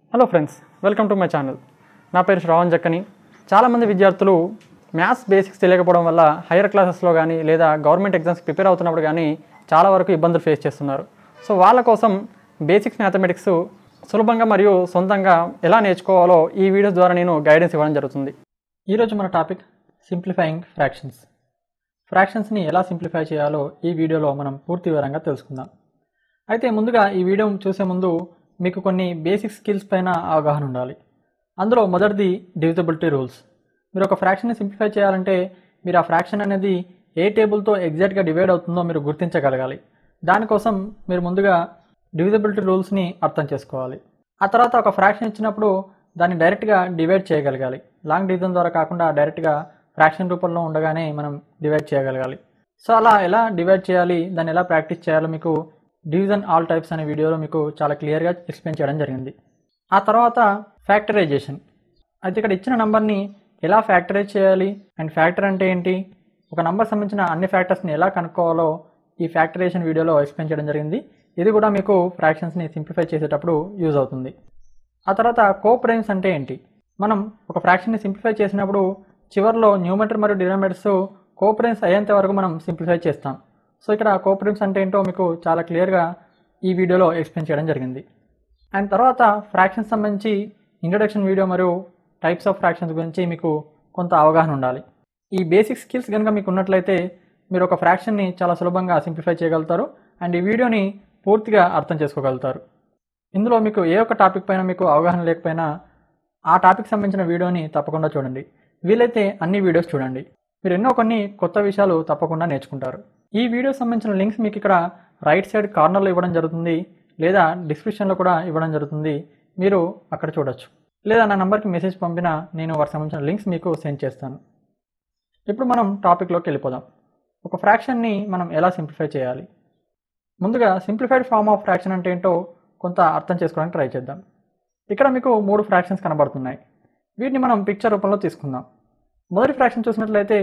Hello friends, welcome to my channel. నా పేరు శ్రావణ్ జక్కని. చాలామంది విద్యార్థులు మ్యాథ్స్ బేసిక్స్ తెలియకపోవడం వల్ల హైయర్ క్లాసెస్లో కానీ లేదా గవర్నమెంట్ ఎగ్జామ్స్ ప్రిపేర్ అవుతున్నప్పుడు కానీ చాలా వరకు ఇబ్బందులు ఫేస్ చేస్తున్నారు. సో వాళ్ళ కోసం బేసిక్స్ మ్యాథమెటిక్స్ సులభంగా మరియు సొంతంగా ఎలా నేర్చుకోవాలో ఈ వీడియోస్ ద్వారా నేను గైడెన్స్ ఇవ్వడం జరుగుతుంది. ఈరోజు మన టాపిక్ సింప్లిఫైయింగ్ ఫ్రాక్షన్స్. ఫ్రాక్షన్స్ని ఎలా సింప్లిఫై చేయాలో ఈ వీడియోలో మనం పూర్తి వివరంగా తెలుసుకుందాం. అయితే ముందుగా ఈ వీడియో చూసే ముందు మీకు కొన్ని బేసిక్ స్కిల్స్ పైన అవగాహన ఉండాలి. అందులో మొదటిది డివిజిబిలిటీ రూల్స్. మీరు ఒక ఫ్రాక్షన్ని సింప్లిఫై చేయాలంటే మీరు ఆ ఫ్రాక్షన్ అనేది ఏ టేబుల్తో ఎగ్జాక్ట్గా డివైడ్ అవుతుందో మీరు గుర్తించగలగాలి. దానికోసం మీరు ముందుగా డివిజిబిలిటీ రూల్స్ని అర్థం చేసుకోవాలి. ఆ తర్వాత ఒక ఫ్రాక్షన్ ఇచ్చినప్పుడు దాన్ని డైరెక్ట్గా డివైడ్ చేయగలగాలి. లాంగ్ డివిజన్ ద్వారా కాకుండా డైరెక్ట్గా ఫ్రాక్షన్ రూపంలో ఉండగానే మనం డివైడ్ చేయగలగాలి. సో అలా ఎలా డివైడ్ చేయాలి, దాన్ని ఎలా ప్రాక్టీస్ చేయాలో మీకు డివిజన్ ఆల్ టైప్స్ అనే వీడియోలో మీకు చాలా క్లియర్గా ఎక్స్ప్లెయిన్ చేయడం జరిగింది. ఆ తర్వాత ఫ్యాక్టరైజేషన్. అయితే ఇక్కడ ఇచ్చిన నంబర్ని ఎలా ఫ్యాక్టరైజ్ చేయాలి అండ్ ఫ్యాక్టర్ అంటే ఏంటి, ఒక నంబర్ సంబంధించిన అన్ని ఫ్యాక్టర్స్ని ఎలా కనుక్కోవాలో ఈ ఫ్యాక్టరైజేషన్ వీడియోలో ఎక్స్ప్లెయిన్ చేయడం జరిగింది. ఇది కూడా మీకు ఫ్రాక్షన్స్ని సింప్లిఫై చేసేటప్పుడు యూజ్ అవుతుంది. ఆ తర్వాత కోప్రైమ్స్ అంటే ఏంటి, మనం ఒక ఫ్రాక్షన్ని సింప్లిఫై చేసినప్పుడు చివరిలో న్యూమరేటర్ మరియు డినామినేటర్స్ కోప్రైమ్స్ అయ్యేంత వరకు మనం సింప్లిఫై చేస్తాం. సో ఇక్కడ కోప్రైమ్స్ అంటే ఏంటో మీకు చాలా క్లియర్గా ఈ వీడియోలో ఎక్స్ప్లెయిన్ చేయడం జరిగింది. అండ్ తర్వాత ఫ్రాక్షన్స్ సంబంధించి ఇంట్రడక్షన్ వీడియో మరియు టైప్స్ ఆఫ్ ఫ్రాక్షన్స్ గురించి మీకు కొంత అవగాహన ఉండాలి. ఈ బేసిక్ స్కిల్స్ కనుక మీకు ఉన్నట్లయితే మీరు ఒక ఫ్రాక్షన్ని చాలా సులభంగా సింప్లిఫై చేయగలుగుతారు అండ్ ఈ వీడియోని పూర్తిగా అర్థం చేసుకోగలుగుతారు. ఇందులో మీకు ఏ ఒక్క టాపిక్ పైన మీకు అవగాహన లేకపోయినా ఆ టాపిక్ సంబంధించిన వీడియోని తప్పకుండా చూడండి. వీలైతే అన్ని వీడియోస్ చూడండి. మీరు ఎన్నో కొన్ని కొత్త విషయాలు తప్పకుండా నేర్చుకుంటారు. ఈ వీడియో సంబంధించిన లింక్స్ మీకు ఇక్కడ రైట్ సైడ్ కార్నర్లో ఇవ్వడం జరుగుతుంది, లేదా డిస్క్రిప్షన్లో కూడా ఇవ్వడం జరుగుతుంది. మీరు అక్కడ చూడొచ్చు, లేదా నా నెంబర్కి మెసేజ్ పంపినా నేను వాటికి సంబంధించిన లింక్స్ మీకు సెండ్ చేస్తాను. ఇప్పుడు మనం టాపిక్లోకి వెళ్ళిపోదాం. ఒక ఫ్రాక్షన్ని మనం ఎలా సింప్లిఫై చేయాలి. ముందుగా సింప్లిఫైడ్ ఫార్మ్ ఆఫ్ ఫ్రాక్షన్ అంటే ఏంటో కొంత అర్థం చేసుకోవడానికి ట్రై చేద్దాం. ఇక్కడ మీకు 3 ఫ్రాక్షన్స్ కనబడుతున్నాయి. వీటిని మనం పిక్చర్ రూపంలో తీసుకుందాం. మొదటి ఫ్రాక్షన్ చూసినట్లయితే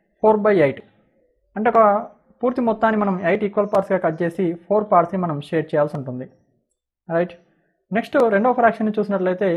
4/8 అంటే ఒక పూర్తి మొత్తాన్ని మనం 8 ఈక్వల్ పార్ట్స్గా కట్ చేసి 4 పార్ట్స్ని మనం షేర్ చేయాల్సి ఉంటుంది, రైట్. నెక్స్ట్ రెండవ ఫ్రాక్షన్ని చూసినట్లయితే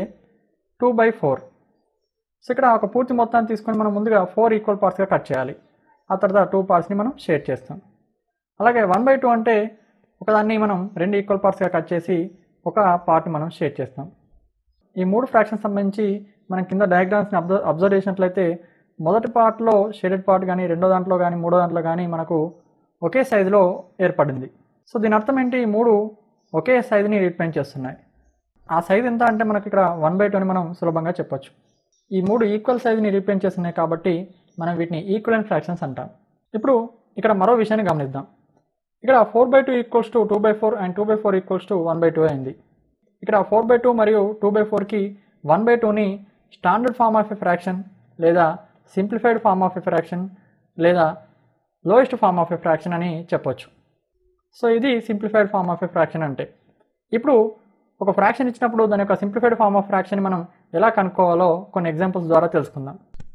2/4. సో ఇక్కడ ఒక పూర్తి మొత్తాన్ని తీసుకొని మనం ముందుగా 4 ఈక్వల్ పార్ట్స్గా కట్ చేయాలి. ఆ తర్వాత 2 పార్ట్స్ని మనం షేర్ చేస్తాం. అలాగే 1/2 అంటే ఒకదాన్ని మనం 2 ఈక్వల్ పార్ట్స్గా కట్ చేసి ఒక పార్ట్ని మనం షేర్ చేస్తాం. ఈ 3 ఫ్రాక్షన్స్ సంబంధించి మనం కింద డయాగ్రామ్స్ని అబ్జర్వ్ చేసినట్లయితే మొదటి పార్ట్లో షేడెడ్ పార్ట్ కానీ, రెండో దాంట్లో కానీ, మూడో దాంట్లో కానీ మనకు ఒకే సైజులో ఏర్పడింది. సో దీని అర్థం ఏంటి, 3 ఒకే సైజుని రిప్రజెంట్ చేస్తున్నాయి. ఆ సైజ్ ఎంత అంటే మనకి ఇక్కడ 1/2 అని మనం సులభంగా చెప్పొచ్చు. ఈ 3 ఈక్వల్ సైజుని రిప్రజెంట్ చేస్తున్నాయి కాబట్టి మనం వీటిని ఈక్వలెంట్ ఫ్రాక్షన్స్ అంటాం. ఇప్పుడు ఇక్కడ మరో విషయాన్ని గమనిద్దాం. ఇక్కడ 4/2 equals to 2/4 and 2/4 equals to 1/2 అయింది. ఇక్కడ 4/2 మరియు 2/4కి 1/2ని standard form of a fraction, లేదా simplified form of a fraction, లేదా lowest form of a fraction అని చెప్పొచ్చు. సో ఇది simplified form of a fraction అంటే. ఇప్పుడు ఒక ఫ్రాక్షన్ ఇచ్చినప్పుడు దాని యొక్క సింప్లిఫైడ్ ఫార్మ్ ఆఫ్ ఫ్రాక్షన్ మనం ఎలా కనుక్కోవాలో కొన్ని ఎగ్జాంపుల్స్ ద్వారా తెలుసుకుందాం.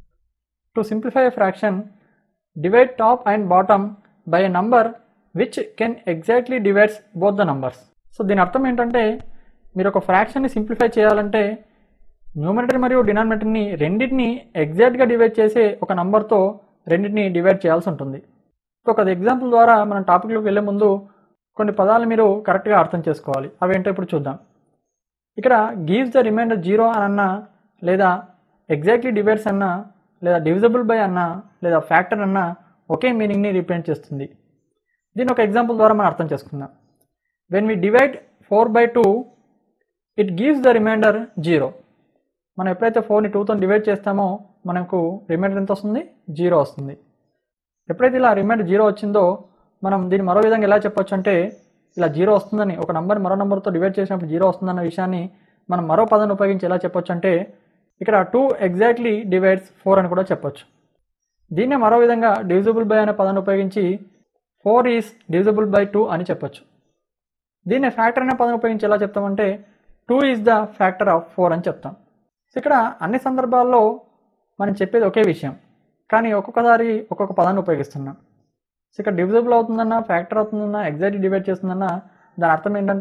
To simplify a fraction, divide top and bottom by a number which can exactly divides both the numbers. So దీని అర్థం ఏంటంటే మీరు ఒక ఫ్రాక్షన్ని సింప్లిఫై చేయాలంటే న్యూమరేటర్ మరియు డినామినేటర్ని రెండింటిని ఎగ్జాక్ట్గా డివైడ్ చేసే ఒక నంబర్తో రెండింటిని డివైడ్ చేయాల్సి ఉంటుంది. సో ఒక ఎగ్జాంపుల్ ద్వారా మనం టాపిక్లోకి వెళ్ళే ముందు కొన్ని పదాలు మీరు కరెక్ట్గా అర్థం చేసుకోవాలి. అవేంటో ఇప్పుడు చూద్దాం. ఇక్కడ గివ్స్ ద రిమైండర్ 0 అని అన్నా, లేదా ఎగ్జాక్ట్లీ డివైడ్స్ అన్నా, లేదా డివిజిబుల్ బై అన్నా, లేదా ఫ్యాక్టర్ అన్నా ఒకే మీనింగ్ని రిప్రజెంట్ చేస్తుంది. దీని ఒక ఎగ్జాంపుల్ ద్వారా మనం అర్థం చేసుకుందాం. When we divide 4/2 it gives the remainder 0. మనం ఎప్పుడైతే 4ని 2తో డివైడ్ చేస్తామో మనకు రిమైండర్ ఎంత వస్తుంది, 0 వస్తుంది. ఎప్పుడైతే ఇలా రిమైండర్ 0 వచ్చిందో మనం దీన్ని మరో విధంగా ఎలా చెప్పొచ్చు అంటే, ఇలా 0 వస్తుందని, ఒక నంబర్ మరో నెంబర్తో డివైడ్ చేసినప్పుడు 0 వస్తుందన్న విషయాన్ని మనం మరో పదాన్ని ఉపయోగించి ఎలా చెప్పొచ్చు అంటే, ఇక్కడ 2 ఎగ్జాక్ట్లీ డివైడ్స్ 4 అని కూడా చెప్పొచ్చు. దీన్నే మరో విధంగా డివిజిబుల్ బై అనే పదాన్ని ఉపయోగించి 4 ఈజ్ డివిజిబుల్ బై 2 అని చెప్పొచ్చు. దీన్నే ఫ్యాక్టర్ అనే పదాన్ని ఉపయోగించి ఎలా చెప్తామంటే 2 ఈజ్ ద ఫ్యాక్టర్ ఆఫ్ 4 అని చెప్తాం. ఇక్కడ అన్ని సందర్భాల్లో మనం చెప్పేది ఒకే విషయం, కానీ ఒక్కొక్కసారి ఒక్కొక్క పదాన్ని ఉపయోగిస్తున్నాం. సో ఇక్కడ డివిజిబుల్ అవుతుందన్నా, ఫ్యాక్టర్ అవుతుందన్నా, ఎగ్జాక్ట్లీ డివైడ్ చేస్తుందన్నా దాని అర్థం ఏంటంటే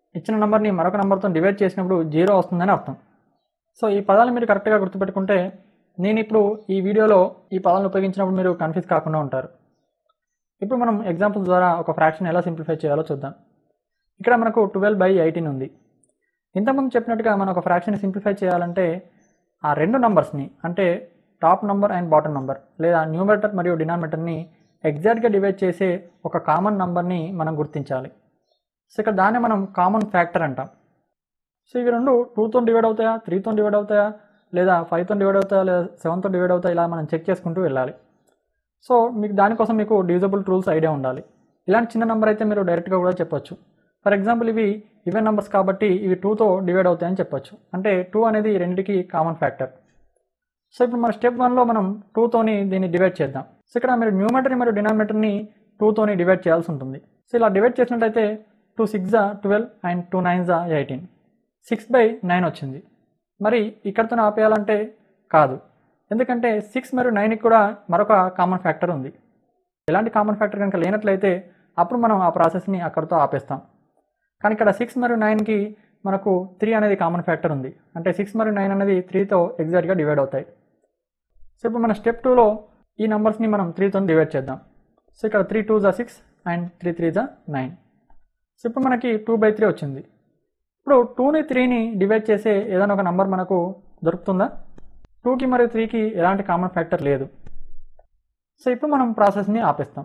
ఇచ్చిన నెంబర్ని మరొక నెంబర్తో డివైడ్ చేసినప్పుడు 0 వస్తుందని అర్థం. సో ఈ పదాలు మీరు కరెక్ట్గా గుర్తుపెట్టుకుంటే నేను ఇప్పుడు ఈ వీడియోలో ఈ పదాలను ఉపయోగించినప్పుడు మీరు కన్ఫ్యూజ్ కాకుండా ఉంటారు. ఇప్పుడు మనం ఎగ్జాంపుల్ ద్వారా ఒక ఫ్రాక్షన్ ఎలా సింప్లిఫై చేయాలో చూద్దాం. ఇక్కడ మనకు 12/18 ఉంది. ఇంతకుముందు చెప్పినట్టుగా మనం ఒక ఫ్రాక్షన్ని సింప్లిఫై చేయాలంటే ఆ రెండు నంబర్స్ని అంటే top number and bottom number లేదా న్యూమరేటర్ మరియు డినామినేటర్ని ఎగ్జాక్ట్గా డివైడ్ చేసే ఒక కామన్ నంబర్ని మనం గుర్తించాలి. సో ఇక్కడ దాన్ని మనం కామన్ ఫ్యాక్టర్ అంటాం. సో ఇవి రెండు 2తో డివైడ్ అవుతాయా, 3తో డివైడ్ అవుతాయా, లేదా 5తో డివైడ్ అవుతాయా, లేదా 7తో డివైడ్ అవుతాయా, ఇలా మనం చెక్ చేసుకుంటూ వెళ్ళాలి. సో మీకు దానికోసం మీకు డివిజబుల్ రూల్స్ ఐడియా ఉండాలి. ఇలాంటి చిన్న నెంబర్ అయితే మీరు డైరెక్ట్గా కూడా చెప్పొచ్చు. ఫర్ ఎగ్జాంపుల్ ఇవి ఈవెన్ నెంబర్స్ కాబట్టి ఇవి 2తో డివైడ్ అవుతాయని చెప్పొచ్చు. అంటే 2 అనేది రెండింటికి కామన్ ఫ్యాక్టర్. సో ఇప్పుడు మన స్టెప్ 1లో మనం 2తోని దీన్ని డివైడ్ చేద్దాం. సో ఇక్కడ మీరు న్యూమరేటర్ మరియు డినామినేటర్ని 2తోని డివైడ్ చేయాల్సి ఉంటుంది. సో ఇలా డివైడ్ చేసినట్టయితే 2 6 12 అండ్ 2 9 18 6/9 వచ్చింది. మరి ఇక్కడితో ఆపేయాలంటే కాదు, ఎందుకంటే 6 మరియు 9కి కూడా మరొక కామన్ ఫ్యాక్టర్ ఉంది. ఎలాంటి కామన్ ఫ్యాక్టర్ కనుక లేనట్లయితే అప్పుడు మనం ఆ ప్రాసెస్ని అక్కడితో ఆపేస్తాం. కానీ ఇక్కడ 6 మరియు 9కి మనకు 3 అనేది కామన్ ఫ్యాక్టర్ ఉంది. అంటే 6 మరియు 9 అనేది 3తో ఎగ్జాక్ట్గా డివైడ్ అవుతాయి. సో ఇప్పుడు మన స్టెప్ 2లో ఈ నెంబర్స్ని మనం 3తో డివైడ్ చేద్దాం. సో ఇక్కడ 3 2 6 అండ్ 3 3 9. సో ఇప్పుడు మనకి 2/3 వచ్చింది. ఇప్పుడు 2ని 3ని డివైడ్ చేసే ఏదైనా ఒక నెంబర్ మనకు దొరుకుతుందా? 2కి మరియు 3కి ఎలాంటి కామన్ ఫ్యాక్టర్ లేదు. సో ఇప్పుడు మనం ప్రాసెస్ని ఆపేస్తాం.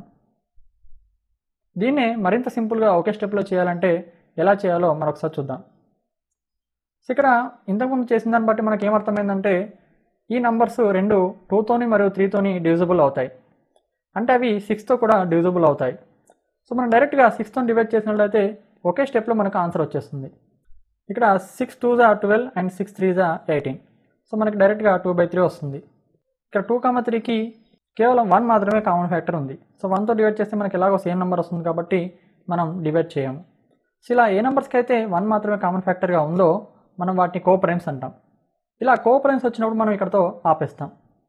దీన్నే మరింత సింపుల్గా ఒకే స్టెప్లో చేయాలంటే ఎలా చేయాలో మరొకసారి చూద్దాం. సో ఇక్కడ ఇంతకుముందు చేసిన దాన్ని బట్టి మనకి ఏమర్థమైందంటే ఈ నంబర్స్ రెండు 2తోని మరియు 3తోని డివిజిబుల్ అవుతాయి. అంటే అవి 6తో కూడా డివిజిబుల్ అవుతాయి. సో మనం డైరెక్ట్గా 6తో డివైడ్ చేసినట్లయితే ఒకే స్టెప్లో మనకు ఆన్సర్ వచ్చేస్తుంది. ఇక్కడ 6 2 12 అండ్ 6 3 18. సో మనకి డైరెక్ట్గా 2/3 వస్తుంది. ఇక్కడ 2, 3కి కేవలం 1 మాత్రమే కామన్ ఫ్యాక్టర్ ఉంది. సో 1తో డివైడ్ చేస్తే మనకి ఎలాగో సేమ్ నెంబర్ వస్తుంది కాబట్టి మనం డివైడ్ చేయము. సో ఇలా ఏ నెంబర్స్కి అయితే 1 మాత్రమే కామన్ ఫ్యాక్టర్గా ఉందో మనం వాటిని కోప్రైమ్స్ అంటాం. ఇలా కోప్రైమ్స్ వచ్చినప్పుడు మనం ఇక్కడతో ఆపేస్తాం.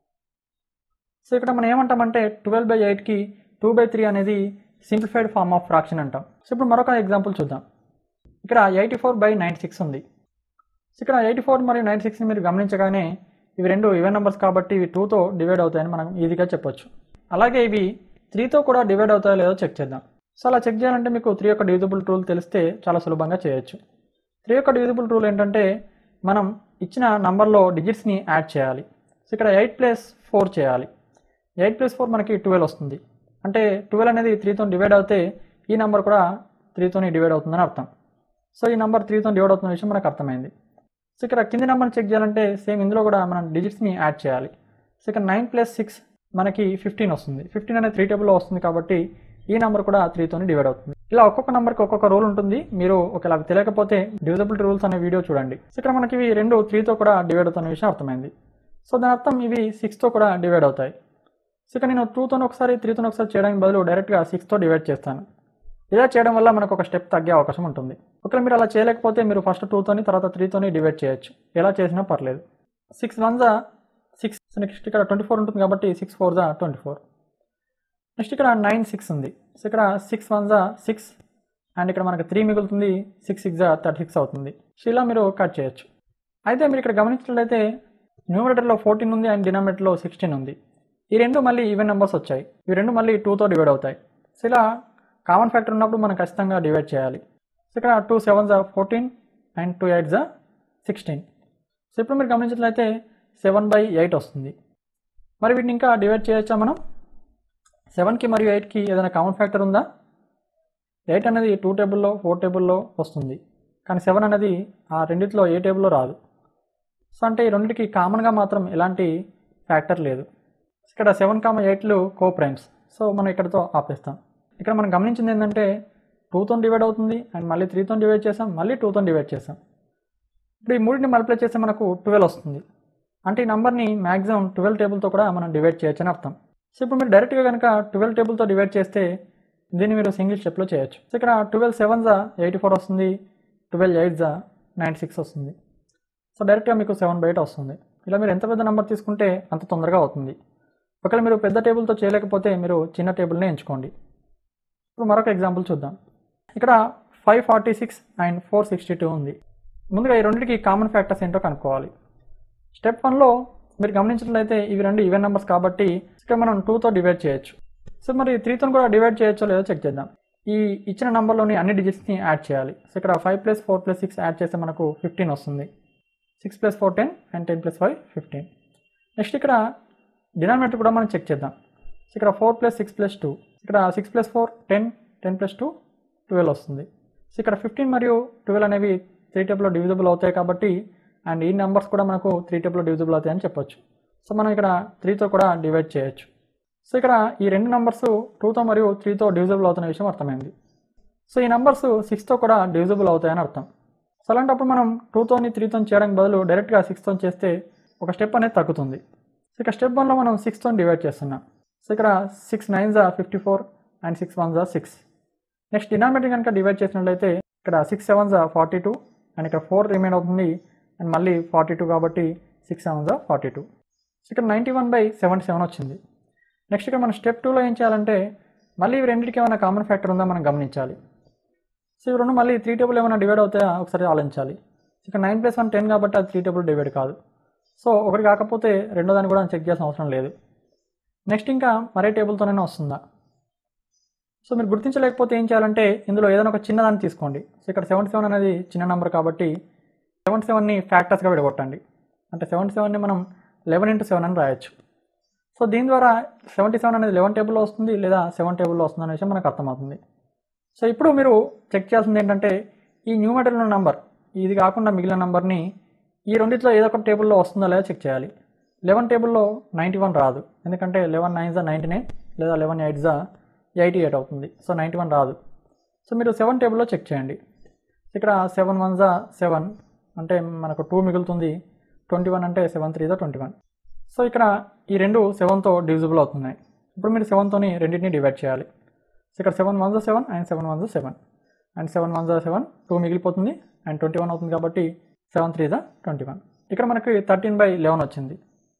సో ఇక్కడ మనం ఏమంటామంటే 12/8కి 2/3 అనేది సింప్లిఫైడ్ ఫార్మ్ ఆఫ్ ఫ్రాక్షన్ అంటాం. సో ఇప్పుడు మరొక ఎగ్జాంపుల్ చూద్దాం. ఇక్కడ 84/96 ఉంది. సో ఇక్కడ 84 మరియు 96ని మీరు గమనించగానే ఇవి రెండు ఈవెన్ నెంబర్స్ కాబట్టి ఇవి 2తో డివైడ్ అవుతాయని మనం ఈజీగా చెప్పొచ్చు. అలాగే ఇవి 3తో కూడా డివైడ్ అవుతాయో లేదో చెక్ చేద్దాం. సో అలా చెక్ చేయాలంటే మీకు 3 యొక్క డివిజిబుల్ రూల్ తెలిస్తే చాలా సులభంగా చేయొచ్చు. 3 యొక్క డివిజిబుల్ రూల్ ఏంటంటే మనం ఇచ్చిన నంబర్లో డిజిట్స్ని యాడ్ చేయాలి. సో ఇక్కడ 8 + 4 చేయాలి. 8 + 4 మనకి 12 వస్తుంది. అంటే 12 అనేది 3తో డివైడ్ అవుతే ఈ నెంబర్ కూడా 3తోని డివైడ్ అవుతుందని అర్థం. సో ఈ నెంబర్ 3తో డివైడ్ అవుతున్న విషయం మనకు అర్థమైంది. సో ఇక్కడ కింది నెంబర్ని చెక్ చేయాలంటే సేమ్ ఇందులో కూడా మనం డిజిట్స్ని యాడ్ చేయాలి. సో ఇక్కడ 9 + 6 మనకి 15 వస్తుంది. 15 అనేది 3 టేబుల్లో వస్తుంది కాబట్టి ఈ నెంబర్ కూడా 3తోని డివైడ్ అవుతుంది. ఇలా ఒక్కొక్క నెంబర్కి ఒక్కొక్క రూల్ ఉంటుంది. మీరు ఒకవేళ తెలియకపోతే డివిజిబిలిటీ రూల్స్ అనే వీడియో చూడండి. సో ఇక్కడ మనకి ఇవి రెండు 3తో కూడా డివైడ్ అవుతున్న విషయం అర్థమైంది. సో దాని అర్థం ఇవి 6తో కూడా డివైడ్ అవుతాయి. సో ఇక్కడ నేను 2తోని ఒకసారి 3తోని ఒకసారి చేయడానికి బదులు డైరెక్ట్గా 6తో డివైడ్ చేస్తాను. ఇలా చేయడం వల్ల మనకు ఒక స్టెప్ తగ్గే అవకాశం ఉంటుంది. ఒకవేళ మీరు అలా చేయలేకపోతే మీరు ఫస్ట్ 2తోని తర్వాత 3తోని డివైడ్ చేయొచ్చు. ఎలా చేసినా పర్లేదు. 6 1 6. నెక్స్ట్ ఇక్కడ 24 ఉంటుంది కాబట్టి 6 4 24. నెక్స్ట్ ఇక్కడ 9 6 ఉంది. సో ఇక్కడ 6 1 6 అండ్ ఇక్కడ మనకి 3 మిగులుతుంది. 6 6 36 అవుతుంది. సో ఇలా మీరు కట్ చేయొచ్చు. అయితే మీరు ఇక్కడ గమనించినట్లయితే న్యూమరేటర్లో 14 ఉంది అండ్ డినామినేటర్లో 16 ఉంది. ఈ రెండు మళ్ళీ ఈవెన్ నెంబర్స్ వచ్చాయి. ఇవి రెండు మళ్ళీ 2తో డివైడ్ అవుతాయి. సో ఇలా కామన్ ఫ్యాక్టర్ ఉన్నప్పుడు మనం ఖచ్చితంగా డివైడ్ చేయాలి. సో ఇక్కడ 2 7 14 అండ్ 2 8 16. సో ఇప్పుడు మీరు గమనించినట్లయితే 7/8 వస్తుంది. మరి వీటిని ఇంకా డివైడ్ చేయొచ్చా మనం? 7కి మరియు 8కి ఏదైనా కామన్ ఫ్యాక్టర్ ఉందా? 8 అనేది 2 టేబుల్లో 4 టేబుల్లో వస్తుంది. కానీ 7 అనేది ఆ రెండిట్లో ఏ టేబుల్లో రాదు. సో అంటే ఈ రెండింటికి కామన్గా మాత్రం ఎలాంటి ఫ్యాక్టర్ లేదు. ఇక్కడ 7, 8లు కోప్రైమ్స్. సో మనం ఇక్కడతో ఆపేస్తాం. ఇక్కడ మనం గమనించింది ఏంటంటే 2తో డివైడ్ అవుతుంది అండ్ మళ్ళీ 3తో డివైడ్ చేసాం, మళ్ళీ 2తో డివైడ్ చేసాం. ఇప్పుడు ఈ మూడింటిని మల్టిప్లై చేస్తే మనకు 12 వస్తుంది. అంటే ఈ నెంబర్ని మ్యాక్సిమం 12 టేబుల్తో కూడా మనం డివైడ్ చేయొచ్చు అని అర్థం. సో ఇప్పుడు మీరు డైరెక్ట్గా కనుక 12 టేబుల్తో డివైడ్ చేస్తే దీన్ని మీరు సింగిల్ స్టెప్లో చేయొచ్చు. సో ఇక్కడ 12 7 84 వస్తుంది, 12 8 96 వస్తుంది. సో డైరెక్ట్గా మీకు 7/8 వస్తుంది. ఇలా మీరు ఎంత పెద్ద నెంబర్ తీసుకుంటే అంత తొందరగా అవుతుంది. ఒకవేళ మీరు పెద్ద టేబుల్తో చేయలేకపోతే మీరు చిన్న టేబుల్నే ఎంచుకోండి. ఇప్పుడు మరొక ఎగ్జాంపుల్ చూద్దాం. ఇక్కడ 546 అండ్ 462 ఉంది. ముందుగా ఈ రెండింటికి కామన్ ఫ్యాక్టర్స్ ఏంటో కనుక్కోవాలి. స్టెప్ 1లో మీరు గమనించినట్లయితే ఇవి రెండు ఈవెన్ నెంబర్స్ కాబట్టి ఇక్కడ మనం 2తో డివైడ్ చేయొచ్చు. సో మరి 3తో కూడా డివైడ్ చేయొచ్చో లేదో చెక్ చేద్దాం. ఈ ఇచ్చిన నెంబర్లోని అన్ని డిజిట్స్ని యాడ్ చేయాలి. సో ఇక్కడ 5 + 4 + 6 యాడ్ చేస్తే మనకు 15 వస్తుంది. 6 + 4 10 అండ్ 10 + 5 15. నెక్స్ట్ ఇక్కడ డినామినేటర్ కూడా మనం చెక్ చేద్దాం. సో ఇక్కడ 4 + 6 + 2, ఇక్కడ 6 + 4 10, 10 + 2 12 వస్తుంది. సో ఇక్కడ 15 మరియు 12 అనేవి 3 టేబుల్లో డివిజిబుల్ అవుతాయి కాబట్టి అండ్ ఈ నెంబర్స్ కూడా మనకు 3 టేబుల్లో డివిజిబుల్ అవుతాయని చెప్పొచ్చు. సో మనం ఇక్కడ 3తో కూడా డివైడ్ చేయొచ్చు. సో ఇక్కడ ఈ రెండు నెంబర్స్ 2తో మరియు 3తో డివిజిబుల్ అవుతున్న విషయం అర్థమైంది. సో ఈ నెంబర్స్ 6తో కూడా డివిజిబుల్ అవుతాయని అర్థం. సో అలాంటప్పుడు మనం 2తోని 3తో చేయడానికి బదులు డైరెక్ట్గా 6తో చేస్తే ఒక స్టెప్ అనేది తగ్గుతుంది. సో ఇక్కడ స్టెప్ 1లో మనం 6తో డివైడ్ చేస్తున్నాం. సో ఇక్కడ 6 9s are 54 and 6 1s are 6. Next denominator కనుక డివైడ్ చేసినట్లయితే ఇక్కడ 6 7s are 42 అండ్ ఇక్కడ 4 రిమైన్ అవుతుంది అండ్ మళ్ళీ 42 కాబట్టి 6 7s are 42. సో ఇక్కడ 91/77 వచ్చింది. నెక్స్ట్ ఇక్కడ మనం స్టెప్ 2లో ఏం చేయాలంటే మళ్ళీ ఇవి రెండింటికి ఏమైనా కామన్ ఫ్యాక్టర్ ఉందా మనం గమనించాలి. సో ఇవి రెండు మళ్ళీ 3 టేబుల్ ఏమైనా డివైడ్ అవుతాయా ఒకసారి ఆలోచించాలి. ఇక్కడ 9 + 1 10 కాబట్టి అది 3 టేబుల్ డివైడ్ కాదు. సో ఒకటి కాకపోతే రెండో దాన్ని కూడా చెక్ చేయాల్సిన అవసరం లేదు. నెక్స్ట్ ఇంకా మరే టేబుల్తోనైనా వస్తుందా. సో మీరు గుర్తించలేకపోతే ఏం చేయాలంటే ఇందులో ఏదైనా ఒక చిన్నదాన్ని తీసుకోండి. సో ఇక్కడ 77 అనేది చిన్న నెంబర్ కాబట్టి 77ని ఫ్యాక్టర్స్గా విడగొట్టండి. అంటే 77ని మనం 11 × 7 అని రాయొచ్చు. సో దీని ద్వారా 77 అనేది 11 టేబుల్లో వస్తుంది లేదా 7 టేబుల్లో వస్తుంది అనే విషయం మనకు అర్థమవుతుంది. సో ఇప్పుడు మీరు చెక్ చేయాల్సింది ఏంటంటే ఈ న్యూమరేటర్లో ఉన్న నెంబర్ ఇది కాకుండా మిగిలిన నెంబర్ని ఈ రెండిట్లో ఏదో ఒక టేబుల్లో వస్తుందో లేదో చెక్ చేయాలి. 11 టేబుల్లో 91 రాదు, ఎందుకంటే 11 9s are 99 లేదా 11 8s are 88 అవుతుంది. సో 91 రాదు. సో మీరు 7 టేబుల్లో చెక్ చేయండి. ఇక్కడ 7 1s are 7 అంటే మనకు 2 మిగులుతుంది. 21 అంటే 7 3s are 21. సో ఇక్కడ ఈ రెండు 7తో డివిజిబుల్ అవుతున్నాయి. ఇప్పుడు మీరు 7తోని రెండింటిని డివైడ్ చేయాలి. సో ఇక్కడ 7 1s are 7 and 7 1s are 7 and 7 1s are 7 2 మిగిలిపోతుంది అండ్ 21 అవుతుంది కాబట్టి 7 3s are 21. ఇక్కడ మనకి 13/11 వచ్చింది.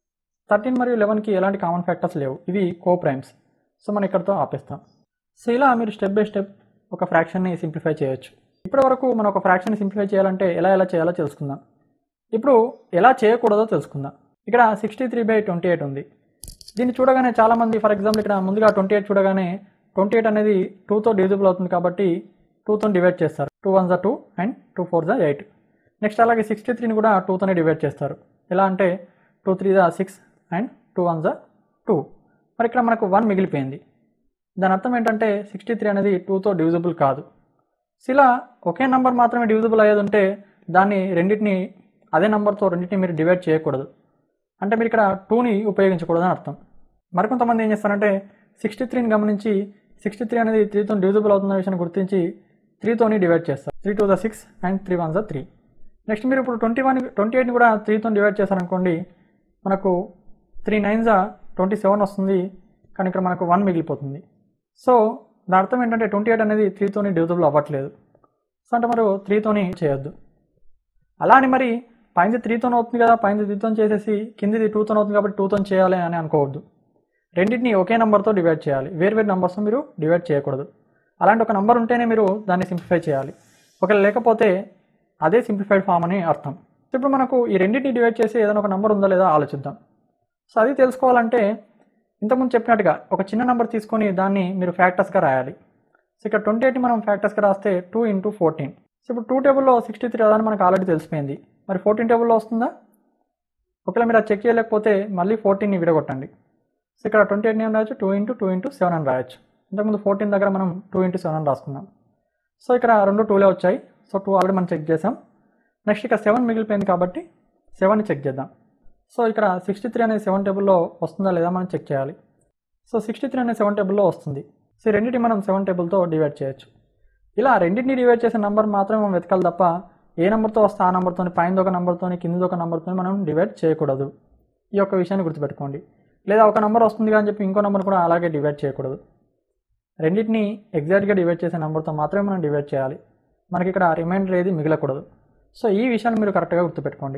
13 మరియు 11కి ఎలాంటి కామన్ ఫ్యాక్టర్స్ లేవు, ఇవి కో ప్రైమ్స్. సో మనం ఇక్కడతో ఆపేస్తాం. సో ఇలా మీరు స్టెప్ బై స్టెప్ ఒక ఫ్రాక్షన్ని సింప్లిఫై చేయొచ్చు. ఇప్పటి వరకు మనం ఒక ఫ్రాక్షన్ని సింప్లిఫై చేయాలంటే ఎలా చేయాలో తెలుసుకుందాం. ఇప్పుడు ఎలా చేయకూడదో తెలుసుకుందాం. ఇక్కడ 63/28 ఉంది. దీన్ని చూడగానే చాలామంది ఫర్ ఎగ్జాంపుల్ ఇక్కడ ముందుగా 28 చూడగానే 28 అనేది 2తో డివిజిబుల్ అవుతుంది కాబట్టి 2తో డివైడ్ చేస్తారు. 2 1s are 2 and 2 4s are 8. Next అలాగే 63ని కూడా 2తోనే డివైడ్ చేస్తారు. ఎలా అంటే 2 3s are 6 and 2 1s are 2. మరి ఇక్కడ మనకు 1 మిగిలిపోయింది. దాని అర్థం ఏంటంటే 63 అనేది 2తో డివిజిబుల్ కాదు. సో ఇలా ఒకే నెంబర్ మాత్రమే డివిజిబుల్ అయ్యేది ఉంటే దాన్ని రెండింటిని అదే నెంబర్తో రెండింటిని మీరు డివైడ్ చేయకూడదు. అంటే మీరు ఇక్కడ 2ని ఉపయోగించకూడదని అర్థం. మరికొంతమంది ఏం చేస్తారంటే 63ని గమనించి 63 అనేది 3తో డివిజిబుల్ అవుతున్న విషయాన్ని గుర్తించి 3తోని డివైడ్ చేస్తారు. 3 2s are 6 and 3 1s are 3. Next మీరు ఇప్పుడు 28ని కూడా 3తో డివైడ్ చేశారనుకోండి, మనకు 3 9s are 27 వస్తుంది, కానీ ఇక్కడ మనకు 1 మిగిలిపోతుంది. సో దాని అర్థం ఏంటంటే 28 అనేది 3తోని డివిజిబుల్ అవ్వట్లేదు. సో అంటే మరి 3తోని చేయొద్దు. అలా అని మరి పైన 3తోనే అవుతుంది కదా, పైన 3తో చేసేసి కిందిది 2తోనే అవుతుంది కాబట్టి 2తో చేయాలి అని అనుకోవద్దు. రెండింటిని ఒకే నెంబర్తో డివైడ్ చేయాలి, వేరు నెంబర్స్తో మీరు డివైడ్ చేయకూడదు. అలాంటి ఒక నెంబర్ ఉంటేనే మీరు దాన్ని సింప్లిఫై చేయాలి. ఒకవేళ లేకపోతే అదే సింప్లిఫైడ్ ఫామ్ అని అర్థం. ఇప్పుడు మనకు ఈ రెండింటిని డివైడ్ చేసి ఏదైనా ఒక నెంబర్ ఉందా లేదా ఆలోచిద్దాం. సో అది తెలుసుకోవాలంటే ఇంతకుముందు చెప్పినట్టుగా ఒక చిన్న నెంబర్ తీసుకొని దాన్ని మీరు ఫ్యాక్టర్స్గా రాయాలి. సో ఇక్కడ 28ని మనం ఫ్యాక్టర్స్గా రాస్తే 2 × 14. సో ఇప్పుడు 2 టేబుల్లో 63 అదని మనకు ఆల్రెడీ తెలిసిపోయింది. మరి 14 టేబుల్లో వస్తుందా? ఒకవేళ మీరు అది చెక్ చేయలేకపోతే మళ్ళీ 14ని విడగొట్టండి. సో ఇక్కడ 28ని ఏం రాయొచ్చు, 2 × 2 × 7 అని రాయొచ్చు. ఇంతకుముందు 14 దగ్గర మనం 2 × 7 అని రాసుకున్నాం. సో ఇక్కడ 2 2లే వచ్చాయి. సో 2 ఆల్రెడీ మనం చెక్ చేసాం. నెక్స్ట్ ఇక్కడ 7 మిగిలిపోయింది కాబట్టి 7ని చెక్ చేద్దాం. సో ఇక్కడ 63 అనేది 7 టేబుల్లో వస్తుందా లేదా మనం చెక్ చేయాలి. సో 63 అనేది 7 టేబుల్లో వస్తుంది. సో రెండింటిని మనం 7 టేబుల్తో డివైడ్ చేయొచ్చు. ఇలా రెండింటిని డివైడ్ చేసే నెంబర్ మాత్రమే మనం వెతకాలి తప్ప ఏ నెంబర్తో వస్తే ఆ నెంబర్తో పైన ఒక నెంబర్తో కింద ఒక నెంబర్తో మనం డివైడ్ చేయకూడదు. ఈ యొక్క విషయాన్ని గుర్తుపెట్టుకోండి. లేదా ఒక నెంబర్ వస్తుంది అని చెప్పి ఇంకో నెంబర్ కూడా అలాగే డివైడ్ చేయకూడదు. రెండింటిని ఎగ్జాక్ట్గా డివైడ్ చేసే నెంబర్తో మాత్రమే మనం డివైడ్ చేయాలి. మనకి ఇక్కడ రిమైండర్ ఏది మిగలకూడదు. సో ఈ విషయాన్ని మీరు కరెక్ట్గా గుర్తుపెట్టుకోండి.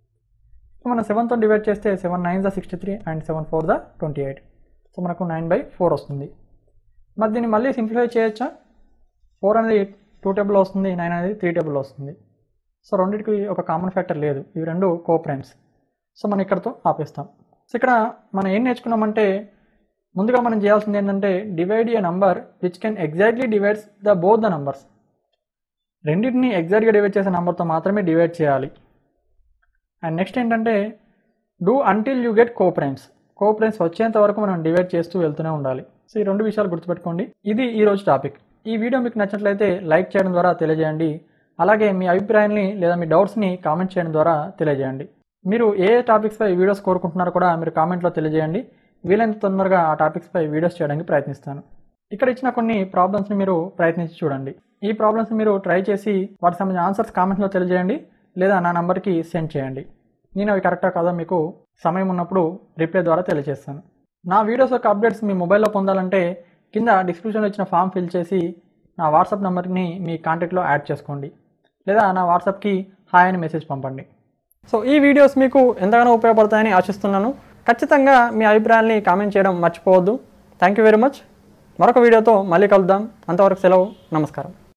మనం 7తో డివైడ్ చేస్తే 7 9s are 63 and 7 4s are 28. So మనకు 9/4 వస్తుంది. మరి దీన్ని మళ్ళీ సింప్లిఫై చేయొచ్చా? 4 అనేది 2 టేబుల్లో వస్తుంది, 9 అనేది 3 టేబుల్లో వస్తుంది. సో రెండింటికి ఒక కామన్ ఫ్యాక్టర్ లేదు, ఇవి రెండు కోప్రైమ్స్. సో మనం ఇక్కడతో ఆపేస్తాం. సో ఇక్కడ మనం ఏం నేర్చుకున్నామంటే ముందుగా మనం చేయాల్సింది ఏంటంటే divide a number which can exactly divides both the numbers. రెండింటిని ఎగ్జాక్ట్గా డివైడ్ చేసే నెంబర్తో మాత్రమే డివైడ్ చేయాలి. అండ్ నెక్స్ట్ ఏంటంటే do until you get coprimes. Coprimes వచ్చేంత వరకు మనం డివైడ్ చేస్తూ వెళ్తూనే ఉండాలి. సో ఈ రెండు విషయాలు గుర్తుపెట్టుకోండి. ఇది ఈరోజు టాపిక్. ఈ వీడియో మీకు నచ్చినట్లయితే లైక్ చేయడం ద్వారా తెలియజేయండి. అలాగే మీ అభిప్రాయాన్ని లేదా మీ డౌట్స్ని కామెంట్ చేయడం ద్వారా తెలియజేయండి. మీరు ఏ టాపిక్స్పై వీడియోస్ కోరుకుంటున్నారో కూడా మీరు కామెంట్లో తెలియజేయండి. వీలైనంత తొందరగా ఆ టాపిక్స్పై వీడియోస్ చేయడానికి ప్రయత్నిస్తాను. ఇక్కడ ఇచ్చిన కొన్ని ప్రాబ్లమ్స్ని మీరు ప్రయత్నించి చూడండి. ఈ ప్రాబ్లమ్స్ని మీరు ట్రై చేసి వాటికి సంబంధించిన ఆన్సర్స్ కామెంట్లో తెలియజేయండి లేదా నా నంబర్కి సెండ్ చేయండి. నేను అవి కరెక్టా కాదా మీకు సమయం ఉన్నప్పుడు రిప్లై ద్వారా తెలియజేస్తాను. నా వీడియోస్ యొక్క అప్డేట్స్ మీ మొబైల్లో పొందాలంటే కింద డిస్క్రిప్షన్లో ఇచ్చిన ఫామ్ ఫిల్ చేసి నా వాట్సాప్ నెంబర్ని మీ కాంటాక్ట్లో యాడ్ చేసుకోండి లేదా నా వాట్సాప్కి హాయ్ అని మెసేజ్ పంపండి. సో ఈ వీడియోస్ మీకు ఎంతగానో ఉపయోగపడతాయని ఆశిస్తున్నాను. ఖచ్చితంగా మీ అభిప్రాయాల్ని కామెంట్ చేయడం మర్చిపోవద్దు. Thank you very much. మరొక వీడియోతో మళ్ళీ కలుద్దాం. అంతవరకు సెలవు. నమస్కారం.